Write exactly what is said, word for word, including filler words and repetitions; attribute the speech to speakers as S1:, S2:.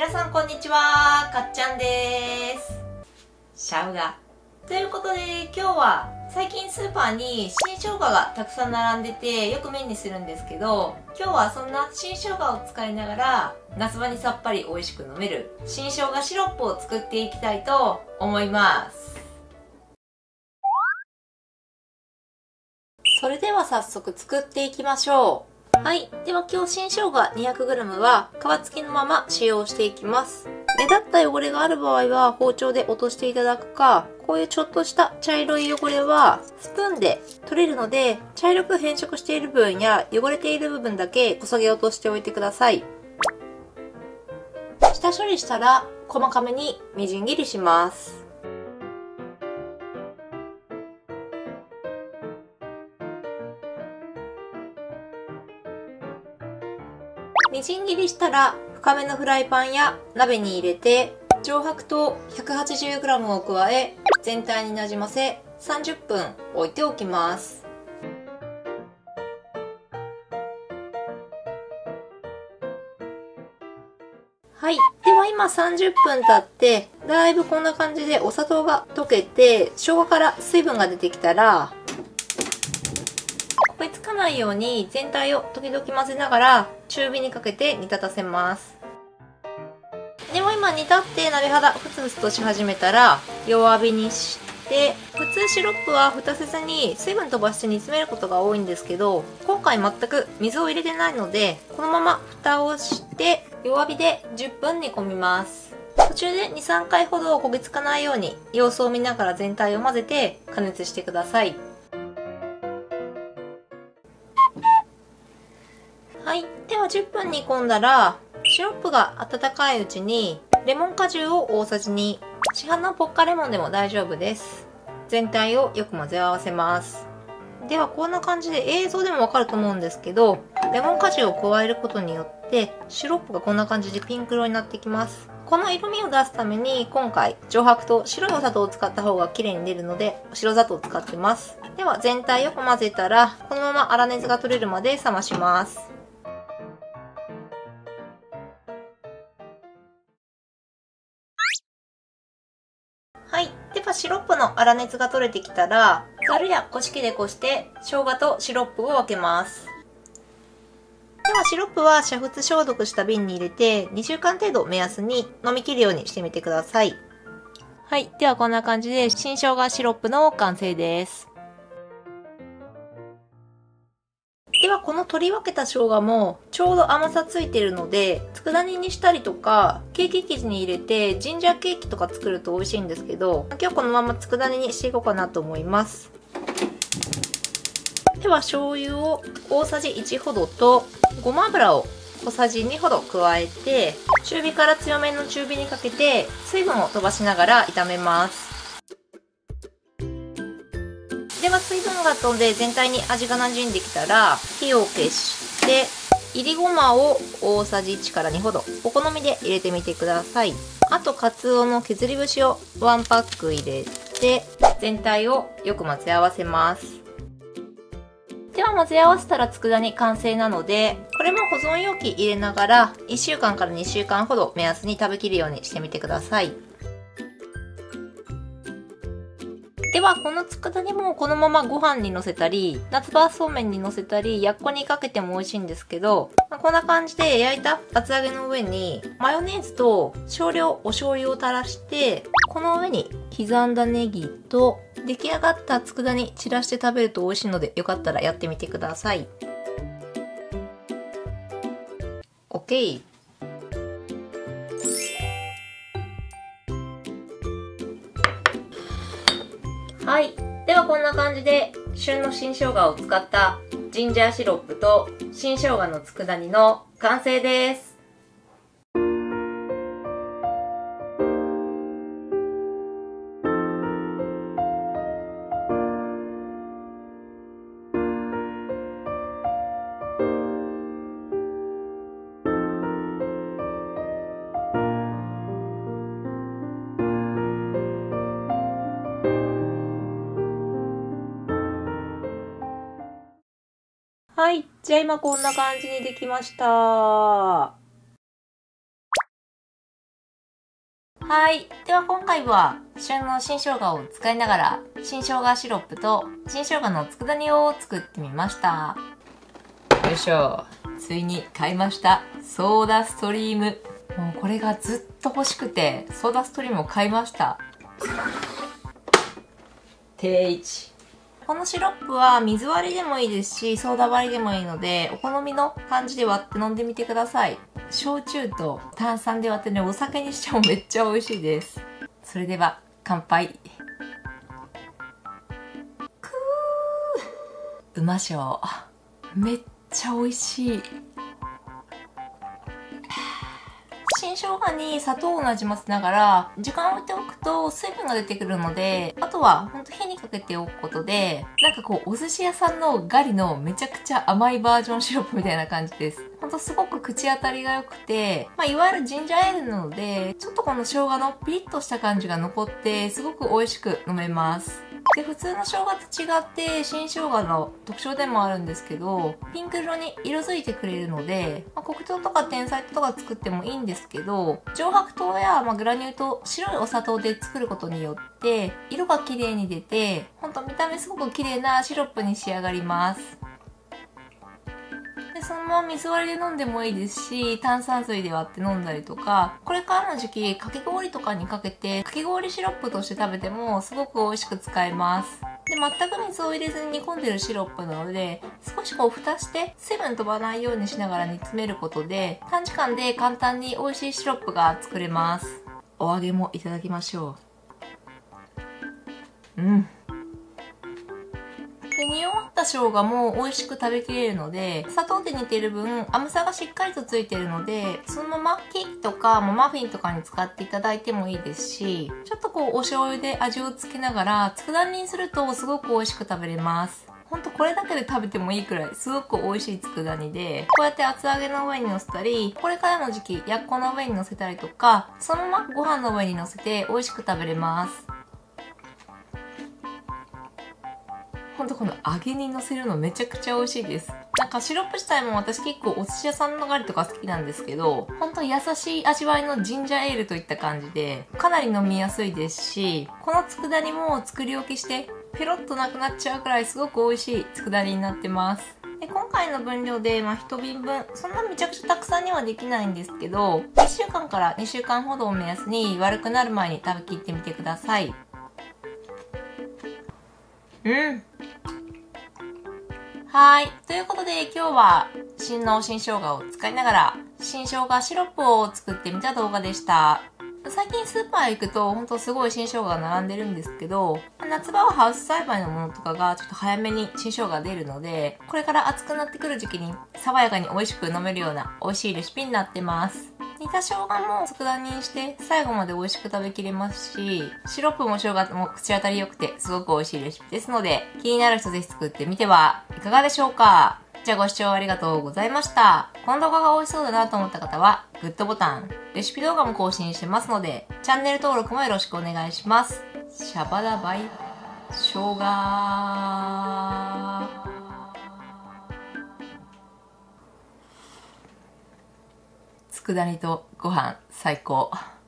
S1: 皆さんこんにちは、かっちゃんです。シャウガということで、今日は最近スーパーに新生姜がたくさん並んでてよく目にするんですけど、今日はそんな新生姜を使いながら夏場にさっぱり美味しく飲める新生姜シロップを作っていきたいと思います。それでは早速作っていきましょう。はい。では今日新生姜 にひゃくグラム は皮付きのまま使用していきます。目立った汚れがある場合は包丁で落としていただくか、こういうちょっとした茶色い汚れはスプーンで取れるので、茶色く変色している部分や汚れている部分だけこそげ落としておいてください。下処理したら細かめにみじん切りします。みじん切りしたら深めのフライパンや鍋に入れて上白糖 ひゃくはちじゅうグラム を加え全体になじませさんじゅっぷん置いておきます。はい。では今さんじゅっぷん経ってだいぶこんな感じでお砂糖が溶けて生姜から水分が出てきたら焦げつかないように全体を時々混ぜながら中火にかけて煮立たせます。では今煮立って鍋肌ふつふつとし始めたら弱火にして、普通シロップは蓋せずに水分飛ばして煮詰めることが多いんですけど、今回全く水を入れてないのでこのまま蓋をして弱火でじゅっぷん煮込みます。途中でに、さんかいほど焦げつかないように様子を見ながら全体を混ぜて加熱してください。はい。ではじゅっぷん煮込んだら、シロップが温かいうちに、レモン果汁を大さじに、市販のポッカレモンでも大丈夫です。全体をよく混ぜ合わせます。ではこんな感じで映像でもわかると思うんですけど、レモン果汁を加えることによって、シロップがこんな感じでピンク色になってきます。この色味を出すために、今回、上白糖、白いお砂糖を使った方が綺麗に出るので、白砂糖を使ってます。では全体よく混ぜたら、このまま粗熱が取れるまで冷まします。はい。では、シロップの粗熱が取れてきたら、ざるやこし器でこして、生姜とシロップを分けます。では、シロップは煮沸消毒した瓶に入れて、にしゅうかん程度目安に飲み切るようにしてみてください。はい。では、こんな感じで、新生姜シロップの完成です。ではこの取り分けた生姜もちょうど甘さついてるので、佃煮にしたりとかケーキ生地に入れてジンジャーケーキとか作ると美味しいんですけど、今日このまま佃煮にしていこうかなと思います。では醤油を大さじいちほどとごま油を小さじにほど加えて、中火から強めの中火にかけて水分を飛ばしながら炒めます。では水分が飛んで全体に味が馴染んできたら火を消して、いりごまを大さじいちからにほどお好みで入れてみてください。あとかつおの削り節をいちパック入れて全体をよく混ぜ合わせます。では混ぜ合わせたら佃煮完成なので、これも保存容器入れながらいっしゅうかんからにしゅうかんほど目安に食べきるようにしてみてください。ではこの佃煮もこのままご飯にのせたり、夏場そうめんにのせたり、やっこにかけても美味しいんですけど、まあ、こんな感じで焼いた厚揚げの上にマヨネーズと少量お醤油を垂らして、この上に刻んだネギと出来上がった佃煮散らして食べると美味しいので、よかったらやってみてください。OK。はい。ではこんな感じで旬の新生姜を使ったジンジャーシロップと新生姜の佃煮の完成です。はい。じゃあ今こんな感じにできました。 はい。では今回は旬の新生姜を使いながら新生姜シロップと新生姜の佃煮を作ってみました。よいしょ。ついに買いました。ソーダストリーム。もうこれがずっと欲しくてソーダストリームを買いました。定位置。このシロップは水割りでもいいですし、ソーダ割りでもいいので、お好みの感じで割って飲んでみてください。焼酎と炭酸で割ってね、お酒にしてもめっちゃ美味しいです。それでは、乾杯。くー。うましょう。めっちゃ美味しい。新生姜に砂糖をなじませながら、時間を置いておくと水分が出てくるので、あとはほんと火にかけておくことで、なんかこうお寿司屋さんのガリのめちゃくちゃ甘いバージョンシロップみたいな感じです。ほんとすごく口当たりが良くて、まあいわゆるジンジャーエールなので、ちょっとこの生姜のピリッとした感じが残って、すごく美味しく飲めます。で、普通の生姜と違って新生姜の特徴でもあるんですけど、ピンク色に色づいてくれるので、まあ、黒糖とか天才糖とか作ってもいいんですけど、上白糖や、まあ、グラニュー糖、白いお砂糖で作ることによって、色が綺麗に出て、ほんと見た目すごく綺麗なシロップに仕上がります。でそのまま水割りで飲んでもいいですし、炭酸水で割って飲んだりとか、これからの時期、かき氷とかにかけて、かき氷シロップとして食べてもすごく美味しく使えます。で、全く水を入れずに煮込んでるシロップなので、少しこう蓋して水分飛ばないようにしながら煮詰めることで、短時間で簡単に美味しいシロップが作れます。お揚げもいただきましょう。うん。で、煮終わった生姜も美味しく食べきれるので、砂糖で煮てる分甘さがしっかりとついてるので、そのままケーキとかマフィンとかに使っていただいてもいいですし、ちょっとこうお醤油で味をつけながら佃煮にするとすごく美味しく食べれます。ほんとこれだけで食べてもいいくらいすごく美味しい佃煮で、こうやって厚揚げの上に乗せたり、これからの時期やっこの上に乗せたりとか、そのままご飯の上に乗せて美味しく食べれます。ほんとこの揚げに乗せるのめちゃくちゃ美味しいです。なんかシロップ自体も私結構お寿司屋さんのガリとか好きなんですけど、ほんと優しい味わいのジンジャーエールといった感じで、かなり飲みやすいですし、この佃煮も作り置きしてペロッとなくなっちゃうくらいすごく美味しい佃煮になってます。で今回の分量で、まあ、いちびんぶん、そんなめちゃくちゃたくさんにはできないんですけど、いっしゅうかんからにしゅうかんほどを目安に悪くなる前に食べきってみてください。うん。はい。ということで今日は新の新生姜を使いながら新生姜シロップを作ってみた動画でした。最近スーパー行くとほんとすごい新生姜が並んでるんですけど、夏場はハウス栽培のものとかがちょっと早めに新生姜が出るので、これから暑くなってくる時期に爽やかに美味しく飲めるような美味しいレシピになってます。煮た生姜も佃煮にして最後まで美味しく食べきれますし、シロップも生姜も口当たり良くてすごく美味しいレシピですので、気になる人ぜひ作ってみてはいかがでしょうか。じゃあご視聴ありがとうございました。この動画が美味しそうだなと思った方は、グッドボタン、レシピ動画も更新してますので、チャンネル登録もよろしくお願いします。シャバダバイ、生姜。佃煮とご飯最高。